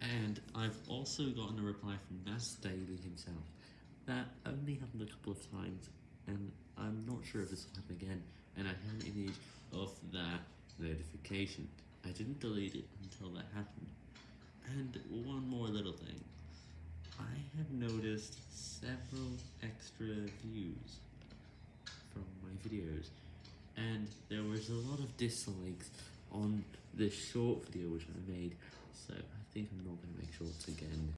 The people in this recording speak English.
And I've also gotten a reply from Nas Daily himself. That only happened a couple of times, and I'm not sure if this will happen again, and I have an image of that notification. I didn't delete it until that happened. And one more little thing. I have noticed several extra views from my videos, and there was a lot of dislikes on the short video which I made, so I think I'm not going to make shorts again.